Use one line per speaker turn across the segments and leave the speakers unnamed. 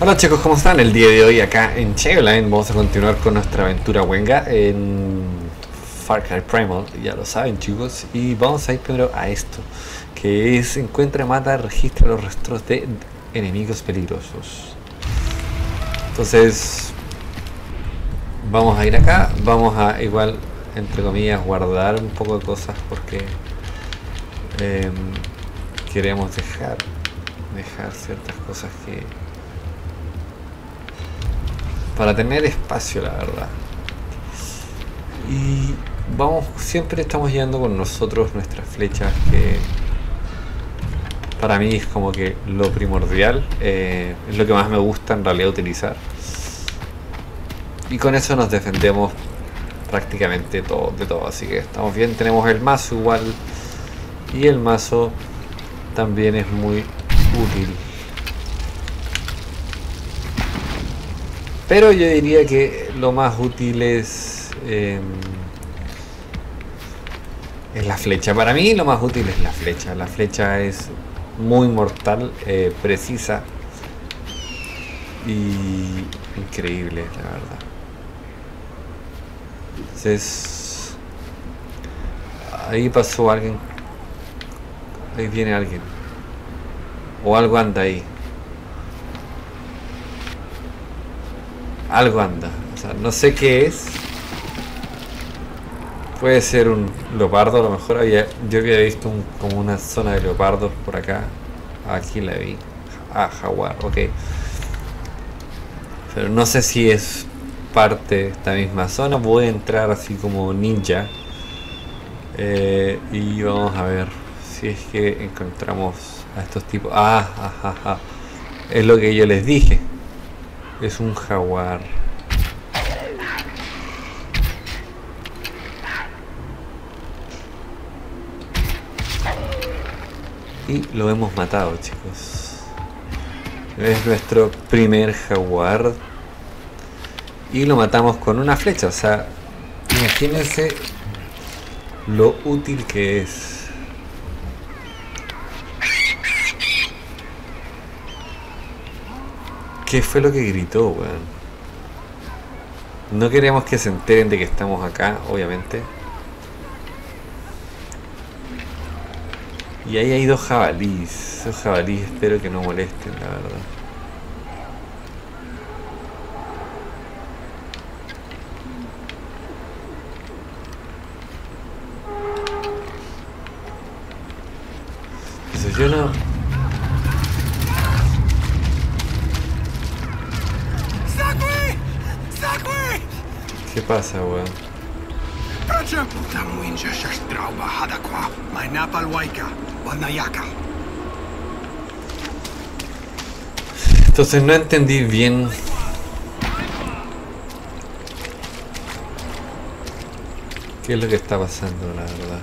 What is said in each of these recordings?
Hola chicos, ¿cómo están? El día de hoy acá en Chevline vamos a continuar con nuestra aventura Wenga en Far Cry Primal, ya lo saben chicos, y vamos a ir primero a esto, que es encuentra, mata, registra los rastros de enemigos peligrosos. Entonces vamos a ir acá, vamos a igual, entre comillas, guardar un poco de cosas porque queremos dejar ciertas cosas que para tener espacio, la verdad. Y vamos, siempre estamos llevando con nosotros nuestras flechas, que para mí es como que lo primordial, es lo que más me gusta en realidad utilizar, y con eso nos defendemos prácticamente todo, de todo, así que estamos bien. Tenemos el mazo igual, y el mazo también es muy útil. Pero yo diría que lo más útil es la flecha. Para mí lo más útil es la flecha. La flecha es muy mortal, precisa y increíble, la verdad. Entonces, ahí pasó alguien. Ahí viene alguien. O algo anda ahí. Algo anda, o sea, no sé qué es. Puede ser un leopardo, a lo mejor yo había visto como una zona de leopardos por acá. Aquí la vi. Ah, jaguar, ok. Pero no sé si es parte de esta misma zona. Voy a entrar así como ninja. Y vamos a ver si es que encontramos a estos tipos. Ah. Es lo que yo les dije. Es un jaguar. Y lo hemos matado, chicos. Es nuestro primer jaguar. Y lo matamos con una flecha. O sea, imagínense lo útil que es. ¿Qué fue lo que gritó, weón? No queremos que se enteren de que estamos acá, obviamente. Y ahí hay dos jabalíes. Esos jabalíes espero que no molesten, la verdad. Entonces yo no... ¿Qué pasa, weón? Entonces no entendí bien qué es lo que está pasando, la verdad.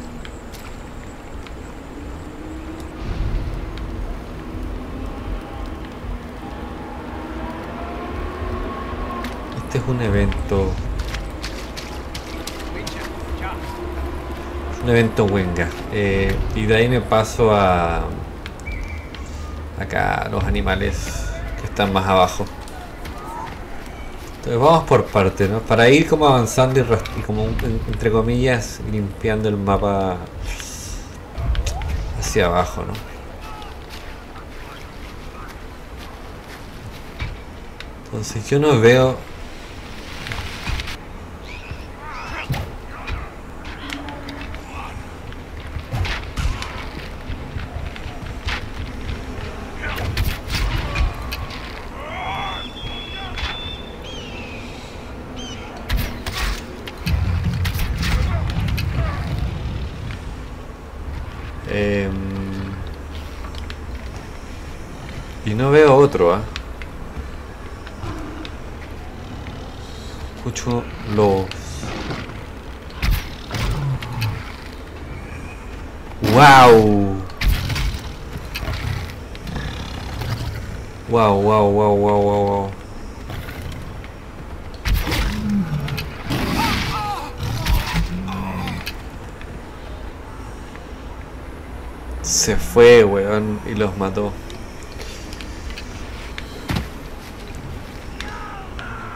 Este es un evento. Un evento Wenga. Y de ahí me paso a acá los animales que están más abajo. Entonces vamos por partes, ¿no? Para ir como avanzando y como entre comillas limpiando el mapa hacia abajo, ¿no? Entonces yo no veo... y no veo otro, ¿ah? Escucho los... ¡Wow! ¡Wow! Se fue, weón, y los mató.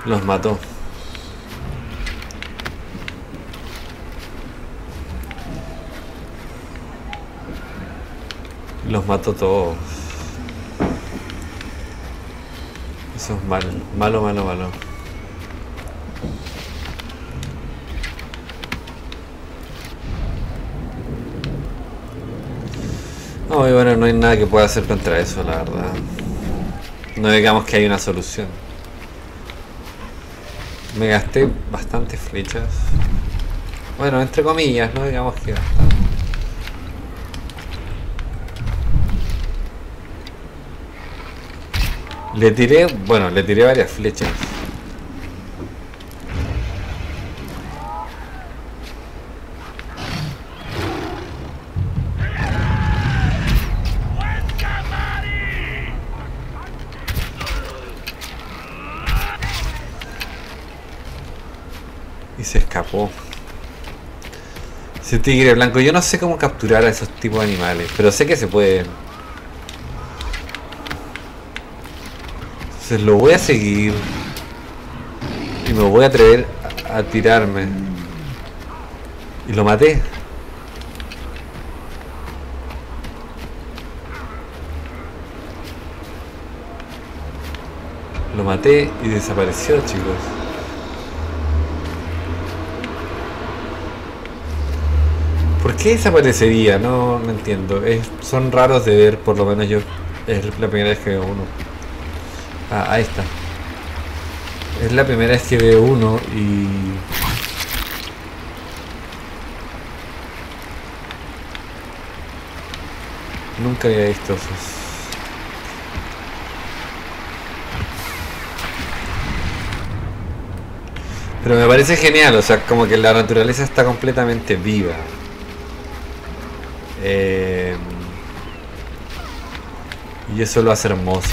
Los mató. Los mató todos. Eso es malo. Malo, malo, malo. No, y bueno, no hay nada que pueda hacer contra eso, la verdad. No digamos que hay una solución. Me gasté bastantes flechas. Bueno, entre comillas, no digamos que bastante. Le tiré varias flechas. Y se escapó. Ese tigre blanco. Yo no sé cómo capturar a esos tipos de animales, pero sé que se puede. Entonces lo voy a seguir. Y me voy a atrever a tirarme. Y lo maté. Lo maté y desapareció, chicos. ¿Por qué desaparecería? No entiendo. Son raros de ver, por lo menos yo. Es la primera vez que veo uno. Ah, ahí está. Es la primera vez que veo uno y... Nunca había visto esos. Pero me parece genial, o sea, como que la naturaleza está completamente viva. Y eso lo hace hermoso.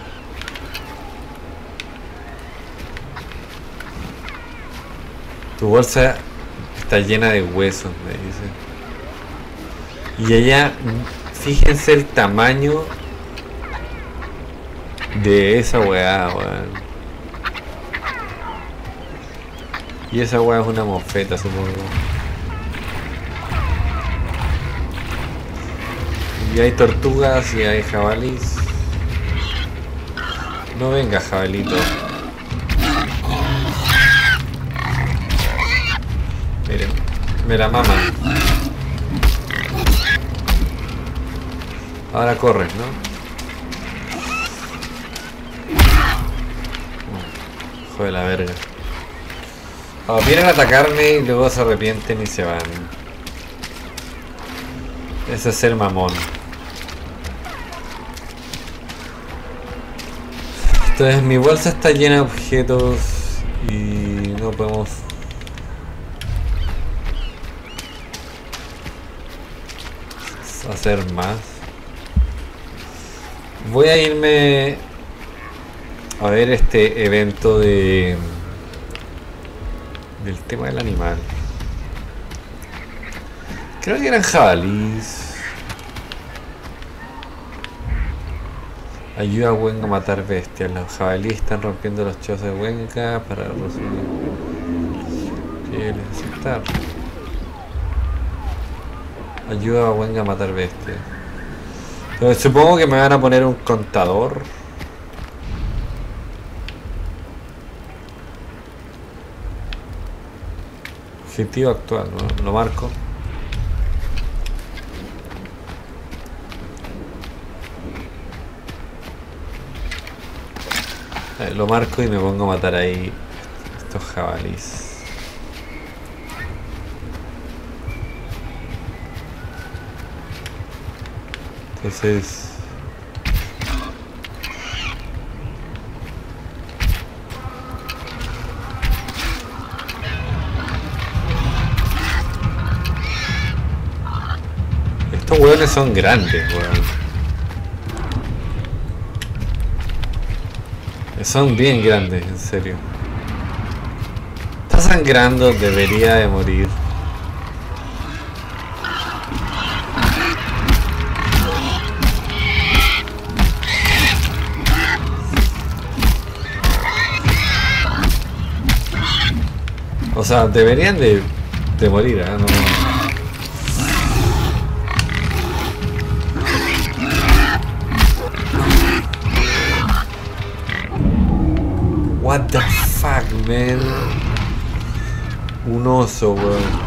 Tu bolsa está llena de huesos, me dice. Y allá, fíjense el tamaño de esa weá, weón. Y esa weá es una mofeta, supongo. Y hay tortugas y hay jabalís. No venga, jabalito. Miren, me la maman. Ahora corres, ¿no? Hijo de la verga. Oh, vienen a atacarme y luego se arrepienten y se van. Ese es ser mamón. Entonces mi bolsa está llena de objetos y no podemos... hacer más. Voy a irme a ver este evento del tema del animal. Creo que eran jabalís. Ayuda a Wenga a matar bestias. Los jabalíes están rompiendo los chozos de Wenga para resumir. Aceptar. Ayuda a Wenga a matar bestias. Entonces, supongo que me van a poner un contador. Objetivo actual, ¿no? Lo marco. Lo marco y me pongo a matar ahí estos jabalís. Entonces... estos hueones son grandes, weón. Son bien grandes, en serio. Está sangrando, debería de morir. O sea, deberían de morir, ¿eh? No. What the fuck, man. Un oso, weón.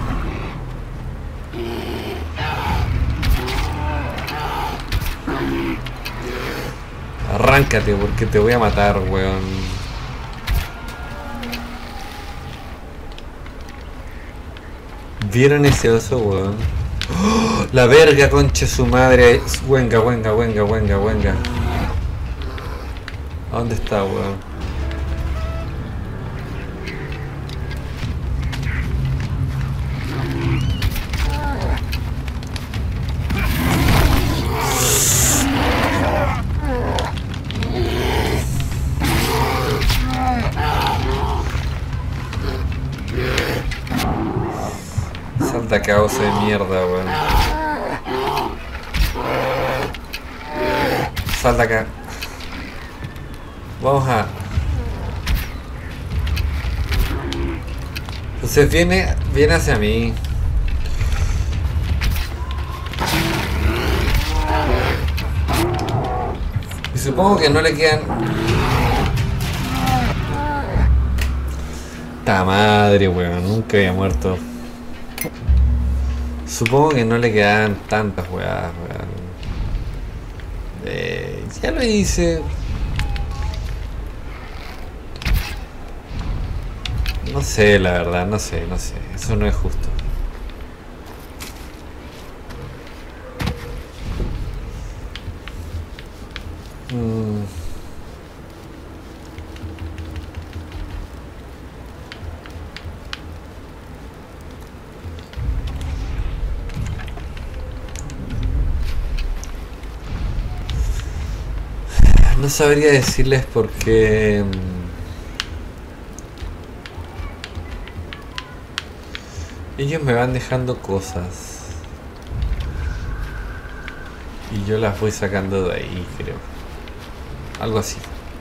Arráncate porque te voy a matar, weón. ¿Vieron ese oso, weón? ¡Oh! La verga, concha su madre. Wenga, wenga, wenga, wenga, wenga. ¿A dónde está, weón? Salta caos de mierda, weón. Salta acá. Vamos a... Entonces viene hacia mí. Y supongo que no le quedan... ¡Ta madre, weón! Nunca había muerto. Supongo que no le quedan tantas weas, weón. Ya lo hice. No sé, la verdad, no sé. Eso no es justo. No sabría decirles por qué... Ellos me van dejando cosas. Y yo las voy sacando de ahí, creo. Algo así.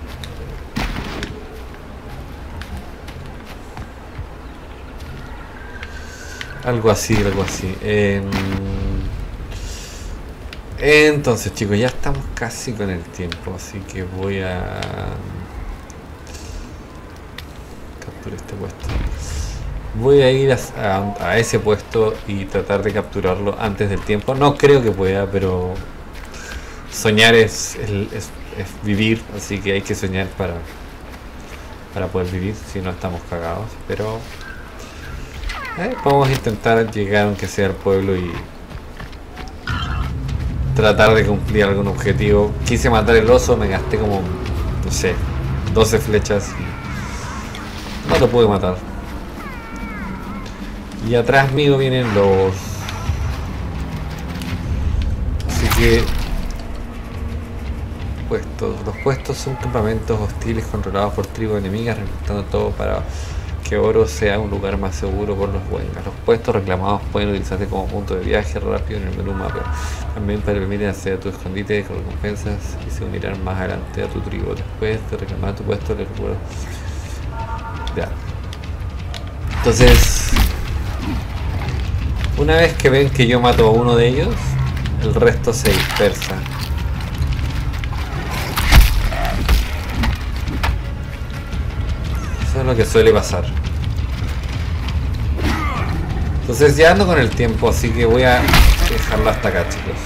Algo así. Entonces, chicos, ya estamos casi con el tiempo, así que voy a capturar este puesto. Voy a ir a ese puesto y tratar de capturarlo antes del tiempo. No creo que pueda, pero soñar es vivir, así que hay que soñar para poder vivir, si no estamos cagados. Pero vamos a intentar llegar aunque sea al pueblo y tratar de cumplir algún objetivo. Quise matar el oso, me gasté como, no sé, 12 flechas y no lo pude matar. Y atrás mío vienen los... Así que... Los puestos son campamentos hostiles controlados por tribus enemigas, reclutando todo para que Oro sea un lugar más seguro por los Wengas. Los puestos reclamados pueden utilizarse como punto de viaje rápido en el menú mapa. También permiten acceder a tu escondite con recompensas y se unirán más adelante a tu tribu. Después de reclamar tu puesto, les recuerdo. Ya. Entonces, una vez que ven que yo mato a uno de ellos, el resto se dispersa. Eso es lo que suele pasar. Entonces ya ando con el tiempo, así que voy a dejarlo hasta acá, chicos.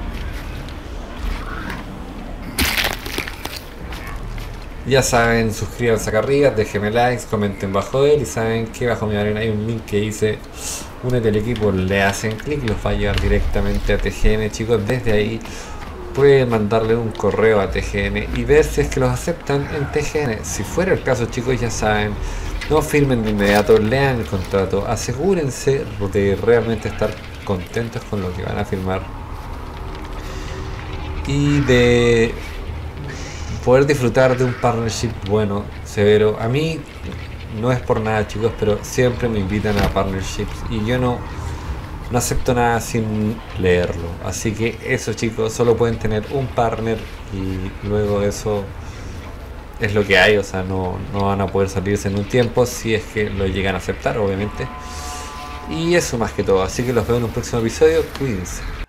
Ya saben, suscríbanse acá arriba, déjenme likes, comenten bajo él y saben que bajo mi arena hay un link que dice únete al equipo, le hacen clic y los va a llevar directamente a TGN, chicos. Desde ahí pueden mandarle un correo a TGN y ver si es que los aceptan en TGN. Si fuera el caso, chicos, ya saben, no firmen de inmediato, lean el contrato, asegúrense de realmente estar contentos con lo que van a firmar y de poder disfrutar de un partnership bueno, severo. A mí no es por nada, chicos, pero siempre me invitan a partnerships y yo no acepto nada sin leerlo. Así que eso, chicos, solo pueden tener un partner y luego eso es lo que hay, o sea, no van a poder salirse en un tiempo si es que lo llegan a aceptar, obviamente. Y eso más que todo, así que los veo en un próximo episodio, cuídense.